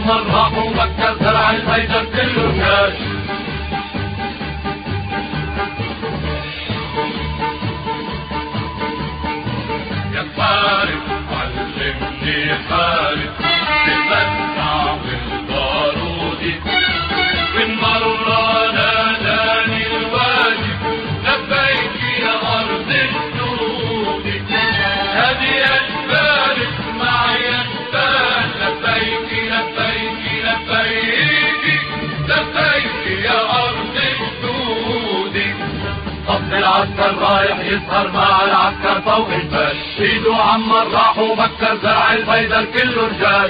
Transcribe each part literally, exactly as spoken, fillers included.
وعمر راح ومكة زرع الهيدر كله جاش. يا فارس علمني يا فارس بالمدفع والبارود، من مرة ناداني الواجب لبيك يا أرض الجنود. هدي يا جبال اسمعي يا جبال، لبيك لبيك لبيك لبيك يا أرض الجنود. صف العسكر رايح يسهر مع العسكر فوق الجبال، ايده عمر راح ومكة زرع البيدر كله رجال.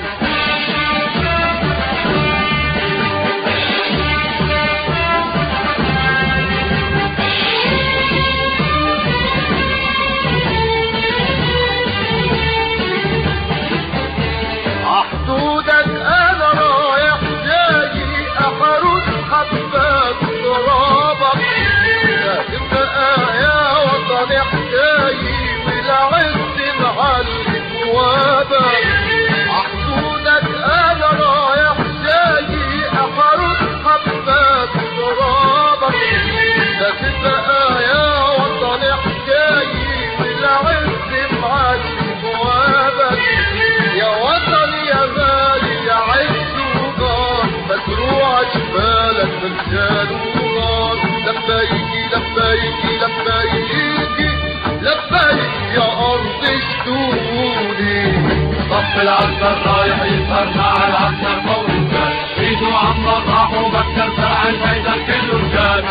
حدودك انا رايح جاي احرس حبات ترابك، لازم بقى يا وطني حكايي بالعز نعلي ثوابك. حدودك انا رايح جاي احرس حبات ترابك، لازم بقى يا وطني حكايي بالعز نعلي ثوابك. يا وطني يا غالي يا عز وغار، مزروع جبالك برجال وغار. لبيكي لبيكي لبيكي لبيك يا أرض الجنود. صف العسكر رايح يسهر مع العسكر فوق الجبال، ايده عمر راح ومكة زرع الهيدر كله رجال.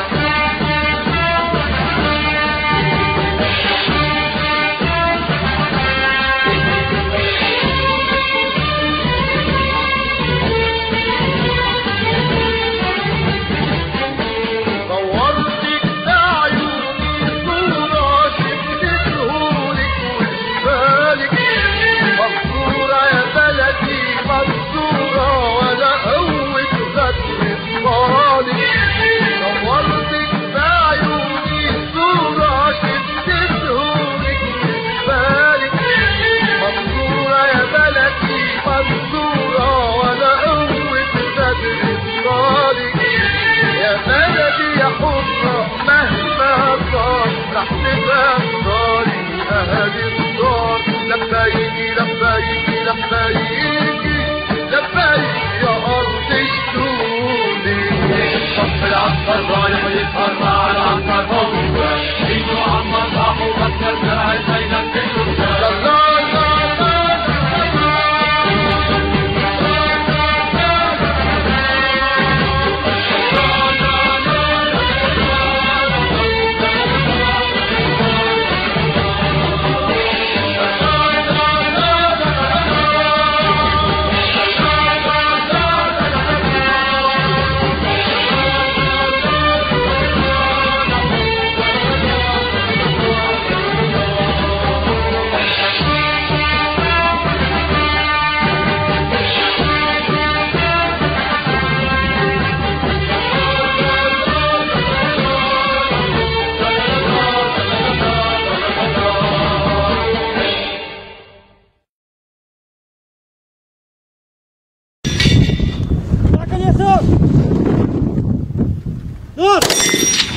لبيكي لبيكي لبيكي لبيك يا أرض الجنود. صف العسكر رايح يسهر مع العسكر فوق الجبال، ايده عمر راح ومكة زرع الهيدر كله رجال. Dos!